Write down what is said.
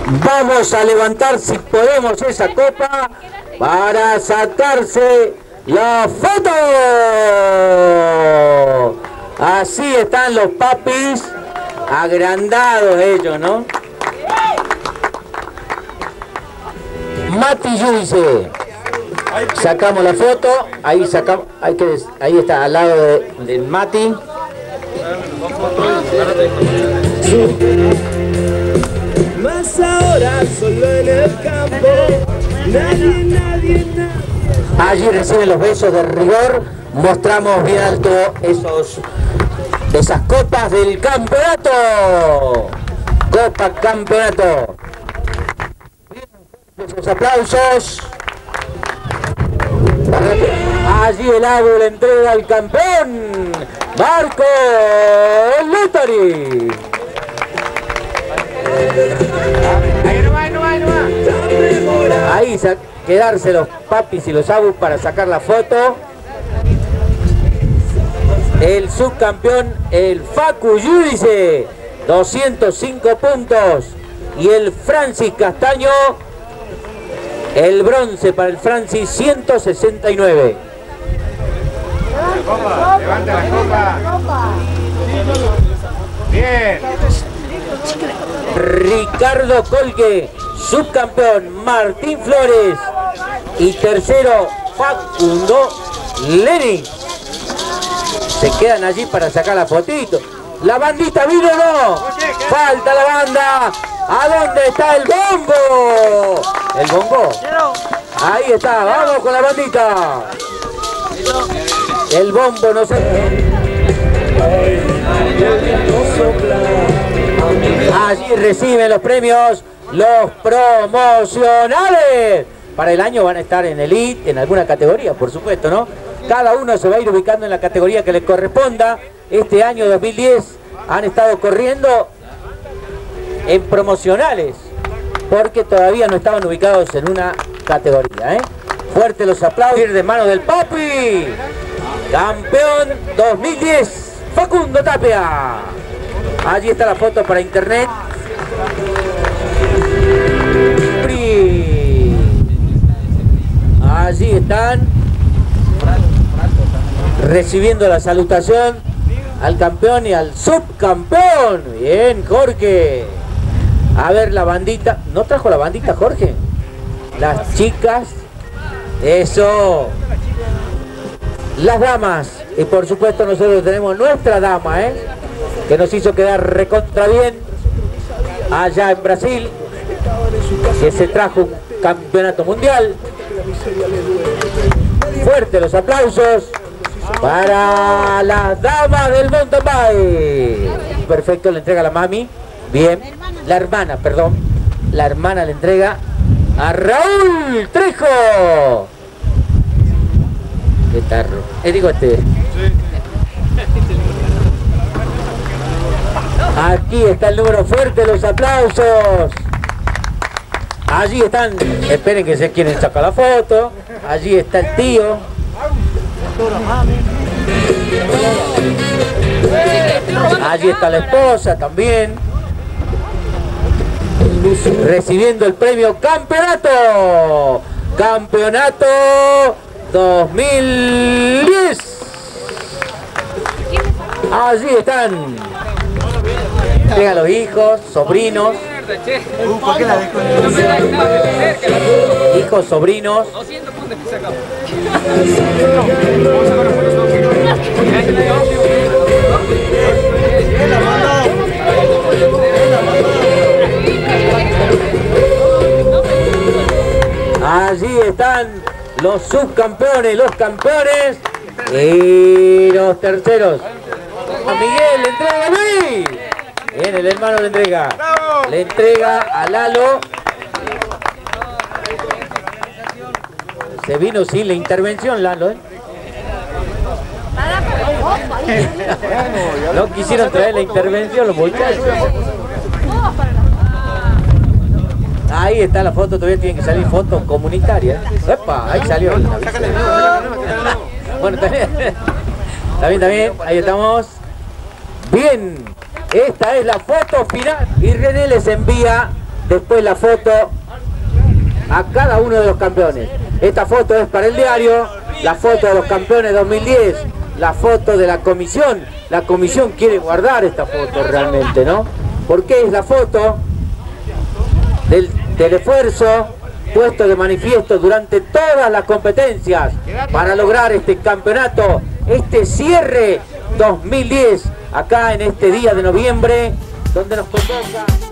Vamos a levantar, si podemos, esa copa para sacarse la foto. Así están los papis, agrandados ellos, ¿no? Mati Judice. Sacamos la foto, ahí sacamos, ahí está, al lado del Mati. Más ahora solo en el campo, nadie. Allí reciben los besos de rigor. Mostramos bien alto esas copas del campeonato. Copa campeonato. Esos aplausos. Allí el Abu le entrega al campeón, Marco Lutari. Ahí quedarse los papis y los Abus para sacar la foto. El subcampeón, el Facu Judice, 205 puntos. Y el Francis Castaño, el bronce para el Francis, 169. Levanta la copa. Bien. Ricardo Colque, subcampeón, Martín Flores y tercero Facundo Leni. Se quedan allí para sacar la fotito. ¿La bandita vino o no? Falta la banda. ¿A dónde está el bombo? ¿El bombo? Ahí está, vamos con la bandita. El bombo no sé. Allí reciben los premios, los promocionales. Para el año van a estar en Elite, en alguna categoría, por supuesto, ¿no? Cada uno se va a ir ubicando en la categoría que les corresponda. Este año 2010 han estado corriendo en promocionales, porque todavía no estaban ubicados en una categoría, ¿eh? Fuerte los aplausos de mano del Papi. Campeón 2010, Facundo Tapia. Allí está la foto para internet. Allí están recibiendo la salutación al campeón y al subcampeón. Bien, Jorge. A ver la bandita. ¿No trajo la bandita, Jorge? Las chicas. Eso. Las damas. Y por supuesto nosotros tenemos nuestra dama, que nos hizo quedar recontra bien allá en Brasil, que se trajo un campeonato mundial. Fuerte los aplausos para las damas del mountain bike. Perfecto, le entrega a la mami. Bien, la hermana le entrega a Raúl Trejo. Qué tarro. Digo este. Aquí está el número, fuerte los aplausos. Allí están, esperen que se quieren sacar la foto. Allí está el tío. Allí está la esposa también, recibiendo el premio campeonato. Campeonato 2010. Allí están. Llegan los hijos, sobrinos. Hijos, sobrinos. Allí están los subcampeones, los campeones y los terceros. A Miguel le entrega a Luis. Bien, el hermano le entrega. Le entrega a Lalo. Se vino sin la intervención, Lalo, No quisieron traer la intervención los muchachos. Ahí está la foto, todavía tienen que salir fotos comunitarias. ¡Epa! Ahí salió. Bueno, está bien, ahí estamos. Bien, esta es la foto final. Y René les envía después la foto a cada uno de los campeones. Esta foto es para el diario, la foto de los campeones 2010, la foto de la comisión. La comisión quiere guardar esta foto realmente, ¿no? Porque es la foto del esfuerzo puesto de manifiesto durante todas las competencias para lograr este campeonato, este cierre 2010, acá en este día de noviembre, donde nos convoca...